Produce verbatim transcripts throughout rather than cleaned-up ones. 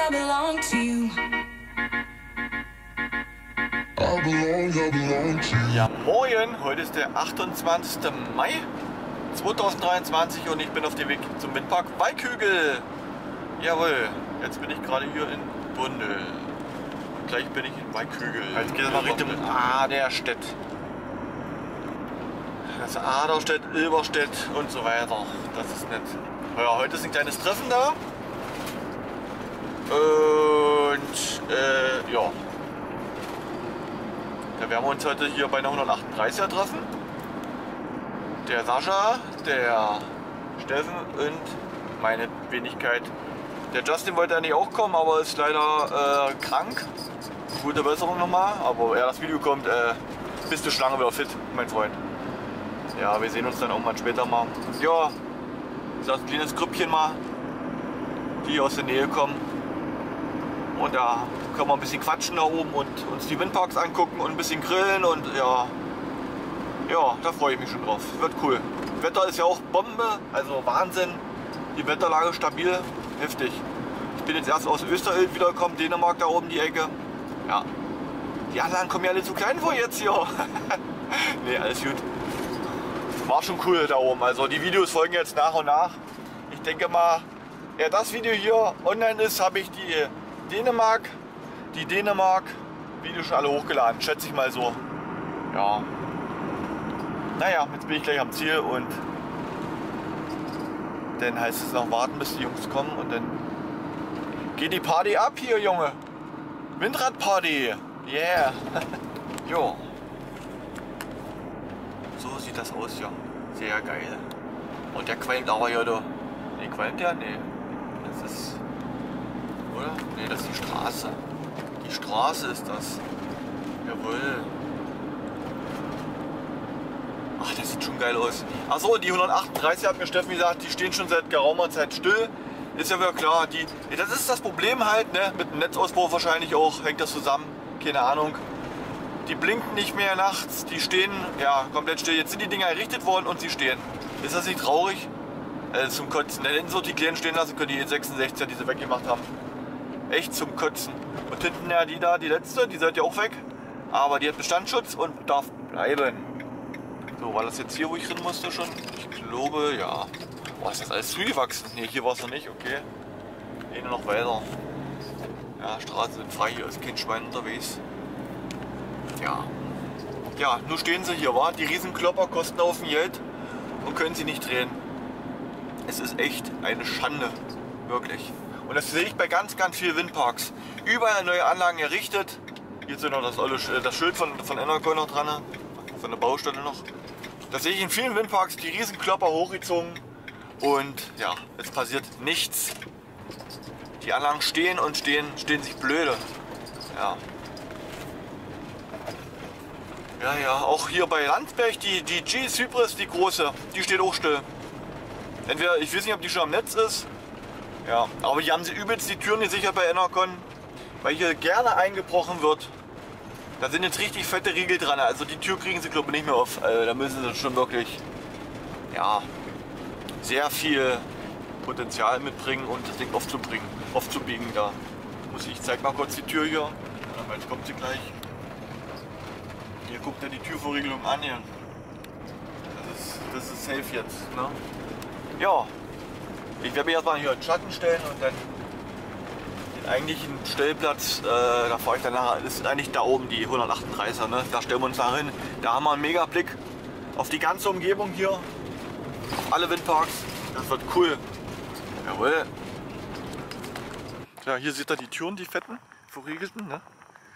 I belong to you. I belong, I belong to you. Ja, moin! Heute ist der achtundzwanzigste Mai zweitausenddreiundzwanzig und ich bin auf dem Weg zum Windpark Waldkügel. Jawohl, jetzt bin ich gerade hier in Bundel. Und gleich bin ich in Waldkügel. Jetzt geht es mal Richtung Aderstedt. Das ist Aderstedt, Ilberstedt und so weiter. Das ist nett. Ja, heute ist ein kleines Treffen da. Und äh, ja. Da werden wir uns heute hier bei einer hundertachtunddreißiger treffen. Der Sascha, der Steffen und meine Wenigkeit. Der Justin wollte eigentlich auch kommen, aber ist leider äh, krank. Gute Besserung nochmal. Aber ja, das Video kommt, äh, bist du Schlange wieder fit, mein Freund. Ja, wir sehen uns dann irgendwann später mal. Ja, das ist ein kleines Grüppchen mal, die aus der Nähe kommen. Und da können wir ein bisschen quatschen da oben und uns die Windparks angucken und ein bisschen grillen und ja, ja, da freue ich mich schon drauf. Wird cool. Wetter ist ja auch Bombe, also Wahnsinn. Die Wetterlage stabil, heftig. Ich bin jetzt erst aus Österreich wiedergekommen, Dänemark da oben die Ecke. Ja, die Anlagen kommen ja alle zu klein vor jetzt hier. Ne, alles gut. War schon cool da oben. Also die Videos folgen jetzt nach und nach. Ich denke mal, ja, das Video hier online ist, habe ich die Dänemark, die Dänemark Videos schon alle hochgeladen, schätze ich mal so. Ja. Naja, jetzt bin ich gleich am Ziel und dann heißt es noch warten, bis die Jungs kommen und dann geht die Party ab hier, Junge. Windradparty. Yeah. Jo. So sieht das aus, ja. Sehr geil. Und der qualmt aber ja da. Ne, qualmt der? Ne. Das ist. Oder? Ne, das ist die Straße. Die Straße ist das. Jawohl. Ach, das sieht schon geil aus. Achso, die hundertachtunddreißig hat mir Steffen gesagt, die stehen schon seit geraumer Zeit still. Ist ja wieder klar. Die, das ist das Problem halt, ne? Mit dem Netzausbau wahrscheinlich auch. Hängt das zusammen? Keine Ahnung. Die blinken nicht mehr nachts, die stehen, ja, komplett still. Jetzt sind die Dinger errichtet worden und sie stehen. Ist das nicht traurig? Äh, zum Kotzen. Da hätten so die Kleinen stehen lassen können, die E sechsundsechziger, die sie weggemacht haben. Echt zum Kotzen. Und hinten ja die da, die letzte, die seid ja auch weg. Aber die hat Bestandsschutz und darf bleiben. So, war das jetzt hier, wo ich drin musste schon? Ich glaube, ja. Boah, ist das alles zugewachsen? Ne, hier war es noch nicht, okay. Gehen wir noch weiter. Ja, Straßen sind frei, hier ist kein Schwein unterwegs. Ja. Ja, nur stehen sie hier, wa? Die Riesenklopper kosten auf dem Geld und können sie nicht drehen. Es ist echt eine Schande. Wirklich. Und das sehe ich bei ganz, ganz vielen Windparks. Überall neue Anlagen errichtet. Hier ist ja noch das, das Schild von, von Enercon noch dran. Von der Baustelle noch. Das sehe ich in vielen Windparks, die Riesenklopper hochgezogen. Und ja, es passiert nichts. Die Anlagen stehen und stehen, stehen sich blöde. Ja. Ja, ja, auch hier bei Landsberg, die, die G-Cypress, die große, die steht auch still. Entweder, ich weiß nicht, ob die schon am Netz ist. Ja, aber die haben sie übelst die Türen gesichert bei Enercon, weil hier gerne eingebrochen wird. Da sind jetzt richtig fette Riegel dran, also die Tür kriegen sie, glaube ich, nicht mehr auf. Also, da müssen sie schon wirklich, ja, sehr viel Potenzial mitbringen und das Ding aufzubringen, aufzubiegen da. Muss ich, ich zeig mal kurz die Tür hier. Ja, jetzt kommt sie gleich. Hier guckt ihr die Türverriegelung an hier. Das ist, das ist safe jetzt. Ne? Ja, ich werde mich erstmal hier in den Schatten stellen und dann den eigentlichen Stellplatz, äh, da fahre ich dann nachher, das ist eigentlich da oben die hundertachtunddreißiger, ne? Da stellen wir uns nach hin. Da haben wir einen mega Blick auf die ganze Umgebung hier, auf alle Windparks. Das wird cool. Jawohl. Ja, hier seht ihr die Türen, die fetten, verriegelten, ne?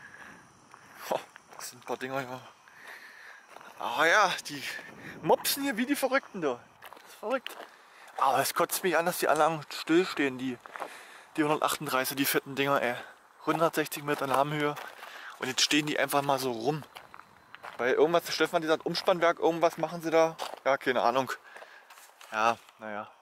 Das sind ein paar Dinger hier. Ah ja, die mopsen hier wie die Verrückten da. Das ist verrückt. Aber es kotzt mich an, dass die Anlagen stillstehen, die, die hundertachtunddreißiger, die fetten Dinger, ey. hundertsechzig Meter Nahmenhöhe. Und jetzt stehen die einfach mal so rum. Weil irgendwas, der Stefan, die sagt, Umspannwerk, irgendwas machen sie da. Ja, keine Ahnung. Ja, naja.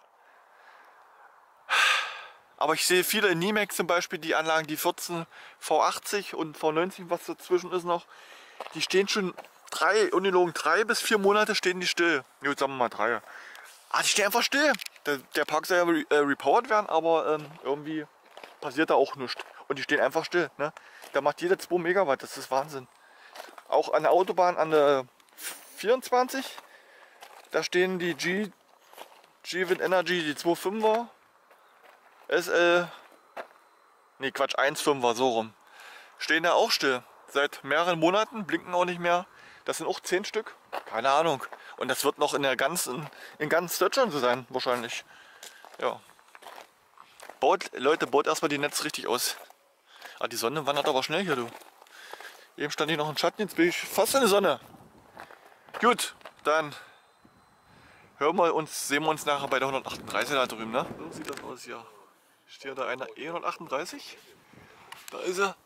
Aber ich sehe viele in Niemek zum Beispiel, die Anlagen, die vierzehn V achtzig und V neunzig, was dazwischen ist noch, die stehen schon drei, ungelogen drei bis vier Monate stehen die still. Gut, sagen wir mal drei. Ah, die stehen einfach still. Der, der Park soll ja re, äh, repowered werden, aber ähm, irgendwie passiert da auch nichts. Und die stehen einfach still. Ne? Da macht jede zwei Megawatt, das ist Wahnsinn. Auch an der Autobahn an der vierundzwanzig, da stehen die G, G-Wind Energy, die zwei Komma fünfer, S L, nee Quatsch, eins Komma fünfer, so rum. Stehen da auch still. Seit mehreren Monaten, blinken auch nicht mehr. Das sind auch zehn Stück, keine Ahnung. Und das wird noch in der ganzen, in ganz Deutschland so sein, wahrscheinlich. Ja. Baut, Leute, baut erstmal die Netz richtig aus. Ah, die Sonne wandert aber schnell hier, du. Eben stand hier noch im Schatten, jetzt bin ich fast in der Sonne. Gut, dann hören wir uns, sehen wir uns nachher bei der hundertachtunddreißig da drüben, ne? So sieht das aus hier. Steht da einer E hundertachtunddreißig? Da ist er.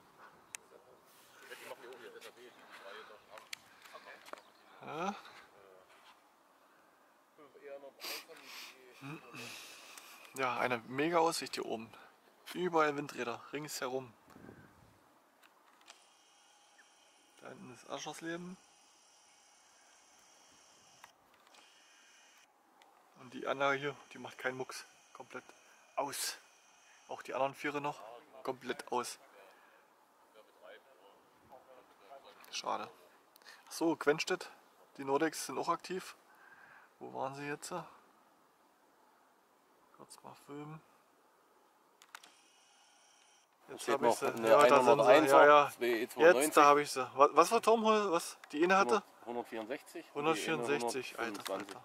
Ja. Ja, eine mega Aussicht hier oben. Überall Windräder, ringsherum. Da hinten ist Aschersleben. Und die Anlage hier, die macht keinen Mucks. Komplett aus. Auch die anderen Viere noch komplett aus. Schade. Achso, Quenstedt, die Nordex sind auch aktiv. Wo waren sie jetzt? Kurz mal filmen. Jetzt habe ich sie. Ja, da sind sie. Ja, ja. Jetzt, da habe ich sie. Was, was war Turmhol, was die eine hatte? hundertvierundsechzig. hundertvierundsechzig, Alter, Alter.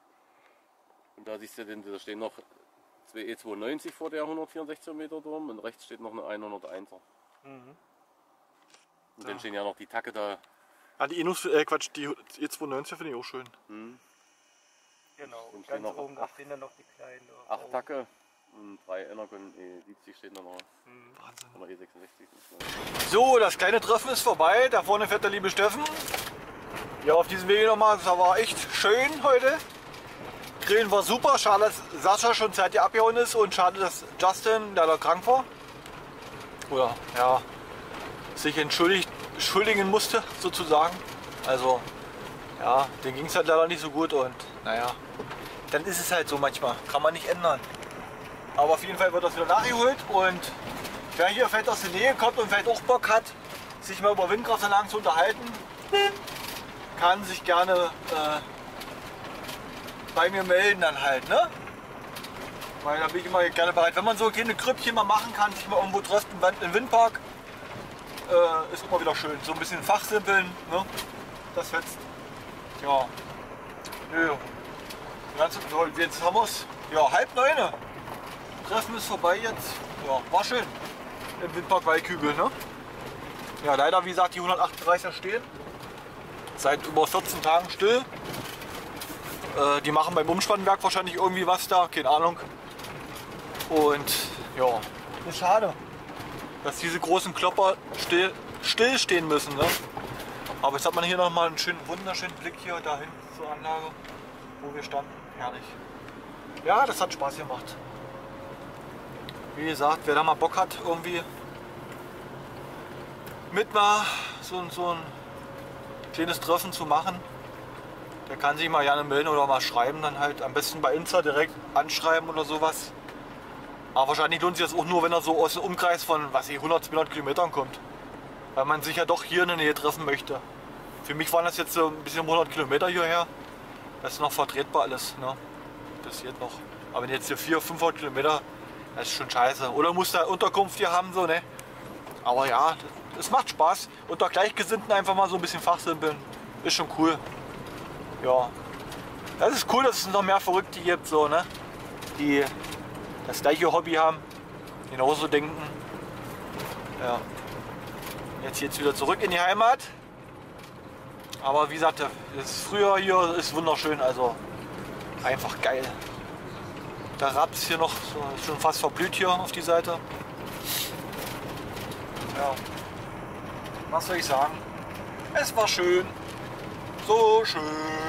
Und da siehst du, denn, da stehen noch zwei E zweiundneunzig vor der hundertvierundsechzig Meter Turm und rechts steht noch eine hunderteiner. Mhm. Und ja. Dann stehen ja noch die Tacke da. Ah, die Inus, äh, Quatsch, die E zweiundneunzig finde ich auch schön. Mhm. Genau, und ganz noch oben acht, stehen dann noch die kleinen. Acht Tacke und drei Energon E siebzig stehen da noch. Mhm. Wahnsinn. Aber E sechsundsechzig. So, das kleine Treffen ist vorbei. Da vorne fährt der liebe Steffen. Ja, auf diesem Weg nochmal. Das war echt schön heute. Grillen war super. Schade, dass Sascha schon zeitlich abgehauen ist und schade, dass Justin leider krank war. Oder ja, sich entschuldigt, entschuldigen musste, sozusagen. Also, ja, dem ging es halt leider nicht so gut und naja, dann ist es halt so manchmal. Kann man nicht ändern. Aber auf jeden Fall wird das wieder nachgeholt und wer hier vielleicht aus der Nähe kommt und vielleicht auch Bock hat, sich mal über Windkraftanlagen zu unterhalten, kann sich gerne äh, bei mir melden dann halt, ne? Weil da bin ich immer gerne bereit. Wenn man so kleine Grüppchen mal machen kann, sich mal irgendwo trifft im Windpark, äh, ist immer wieder schön. So ein bisschen fachsimpeln, ne? Das fetzt. Ja. Nö. Jetzt haben wir es. Ja, halb neun. Treffen ist vorbei jetzt. Ja, war schön. Im Windpark Waldkübel, ne? Ja, leider wie gesagt die hundertachtunddreißiger stehen. Seit über vierzehn Tagen still. Äh, die machen beim Umspannwerk wahrscheinlich irgendwie was da, keine Ahnung. Und ja, ist schade, dass diese großen Klopper still, still stehen müssen. Ne? Aber jetzt hat man hier noch mal einen schönen, wunderschönen Blick hier dahin zur Anlage, wo wir standen. Herrlich. Ja, das hat Spaß gemacht. Wie gesagt, wer da mal Bock hat, irgendwie mit mal so, so ein kleines Treffen zu machen, der kann sich mal gerne melden oder mal schreiben, dann halt am besten bei Insta direkt anschreiben oder sowas. Aber wahrscheinlich lohnt sich das auch nur, wenn er so aus dem Umkreis von was ich, hundert, zweihundert Kilometern kommt. Weil man sich ja doch hier in der Nähe treffen möchte. Für mich waren das jetzt so ein bisschen hundert Kilometer hierher. Das ist noch vertretbar alles. Ne? Das geht noch. Aber wenn jetzt hier vierhundert, fünfhundert Kilometer, das ist schon scheiße. Oder muss da Unterkunft hier haben, so, ne? Aber ja, es macht Spaß. Unter Gleichgesinnten einfach mal so ein bisschen fachsimpeln. Ist schon cool. Ja. Das ist cool, dass es noch mehr Verrückte gibt, so, ne? Die das gleiche Hobby haben, genauso denken. Ja. Jetzt geht's wieder zurück in die Heimat. Aber wie gesagt, das Frühjahr hier ist wunderschön, also einfach geil. Der Raps hier noch so, ist schon fast verblüht hier auf die Seite. Ja. Was soll ich sagen? Es war schön. So schön.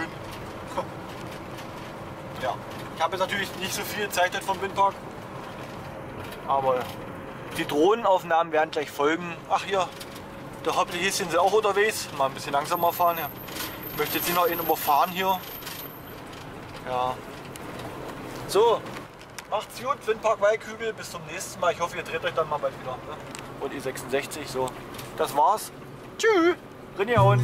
Ja. Ich habe jetzt natürlich nicht so viel Zeit vom Windpark. Aber die Drohnenaufnahmen werden gleich folgen. Ach hier, der Hoppelhäschen sind auch unterwegs. Mal ein bisschen langsamer fahren. Ja. Ich möchte jetzt hier noch einen überfahren hier. Ja. So, Macht's gut, Windpark Weihkügel, bis zum nächsten Mal. Ich hoffe, ihr dreht euch dann mal bald wieder. Ne? Und I sechsundsechzig, so. Das war's. Tschüss. Rinjauen.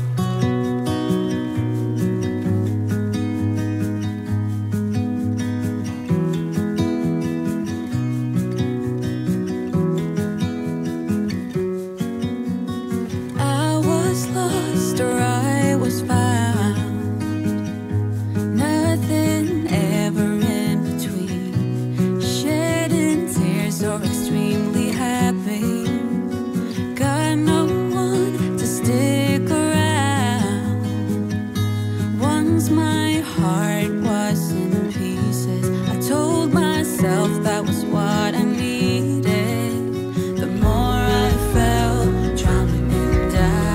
Extremely happy, got no one to stick around. Once my heart was in pieces, I told myself that was what I needed. The more I felt drowning in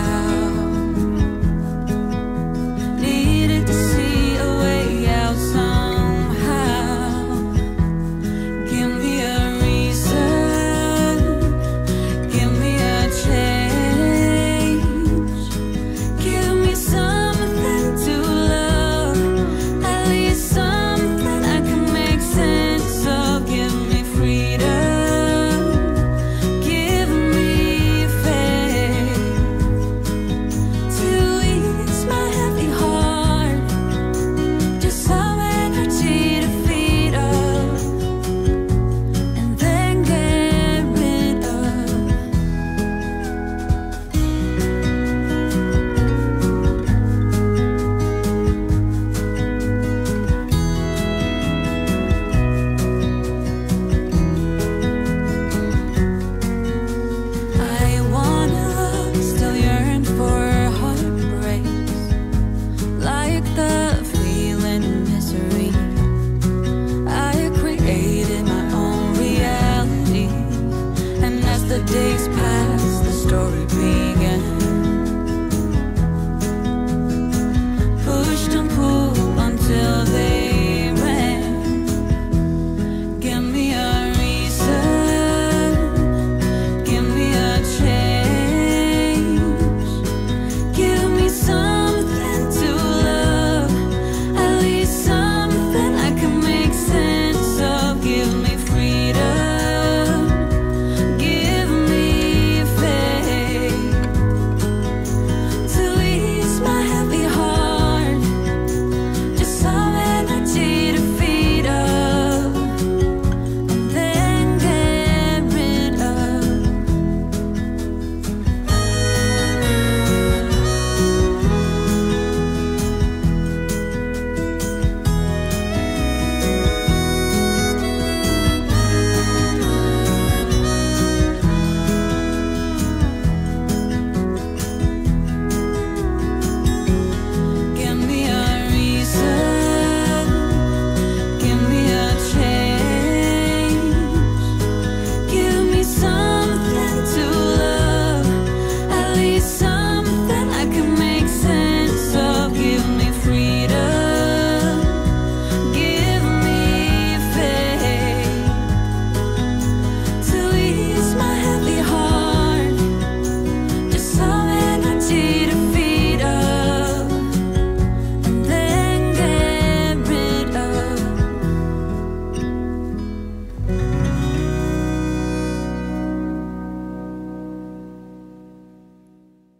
doubt, needed to see a way out somehow. Give me a the days pass, the story